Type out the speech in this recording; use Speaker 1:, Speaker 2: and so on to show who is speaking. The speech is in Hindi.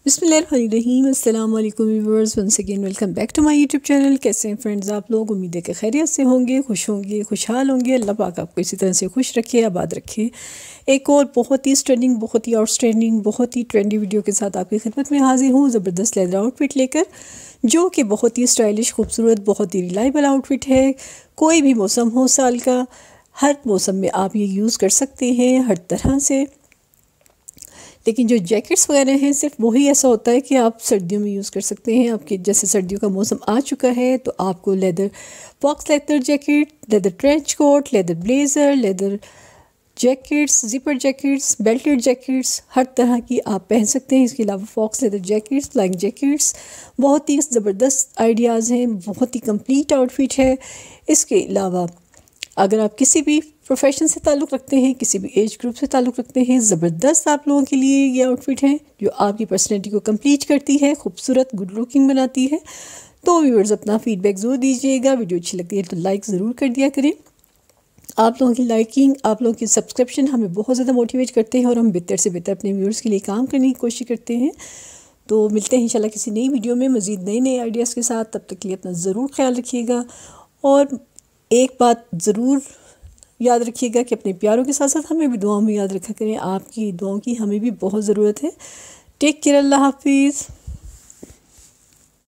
Speaker 1: बिस्मिल्लाहिर्रहमानिर्रहीम। अस्सलाम वालेकुम viewers, once again welcome back to my YouTube channel. कैसे हैं फ्रेंड्स आप लोग? उम्मीद है कि खैरियत से होंगे, खुश होंगे, खुशहाल होंगे। अल्लाह पाक आपको इसी तरह से खुश रखे, आबाद रखे। एक और बहुत ही स्टनिंग, बहुत ही आउटस्टैंडिंग, बहुत ही ट्रेंडी वीडियो के साथ आपकी खिदमत में हाजिर हूँ, ज़बरदस्त लेदर आउटफिट लेकर, जो कि बहुत ही स्टाइलिश, खूबसूरत, बहुत ही रिलायबल आउटफिट है। कोई भी मौसम हो साल का, हर मौसम में आप ये यूज़ कर सकते हैं, हर तरह से। लेकिन जो जैकेट्स वगैरह हैं, सिर्फ वही ऐसा होता है कि आप सर्दियों में यूज़ कर सकते हैं। आपके जैसे सर्दियों का मौसम आ चुका है तो आपको leather box leather jacket, leather trench coat, leather blazer, leather jackets, zipper jackets, belted jackets, हर तरह की आप पहन सकते हैं। इसके अलावा faux leather jackets, flying jackets, बहुत ही ज़बरदस्त आइडियाज़ हैं, बहुत ही कंप्लीट आउटफिट है। इसके अलावा अगर आप किसी भी प्रोफेशन से ताल्लुक़ रखते हैं, किसी भी एज ग्रुप से ताल्लुक़ रखते हैं, ज़बरदस्त आप लोगों के लिए ये आउटफिट है जो आपकी पर्सनैलिटी को कंप्लीट करती है, खूबसूरत, गुड लुकिंग बनाती है। तो व्यूअर्स अपना फीडबैक ज़रूर दीजिएगा। वीडियो अच्छी लगती है तो लाइक ज़रूर कर दिया करें। आप लोगों की लाइकिंग, आप लोगों की सब्सक्रिप्शन हमें बहुत ज़्यादा मोटिवेट करते हैं और हम बेहतर से बेहतर अपने व्यूअर्स के लिए काम करने की कोशिश करते हैं। तो मिलते हैं इंशाल्लाह किसी नई वीडियो में मज़ीद नए नए आइडियाज़ के साथ। तब तक के लिए अपना ज़रूर ख्याल रखिएगा और एक बात ज़रूर याद रखिएगा कि अपने प्यारों के साथ साथ हमें भी दुआओं में याद रखा करें। आपकी दुआओं की हमें भी बहुत ज़रूरत है। टेक केयर, अल्लाह हाफिज़।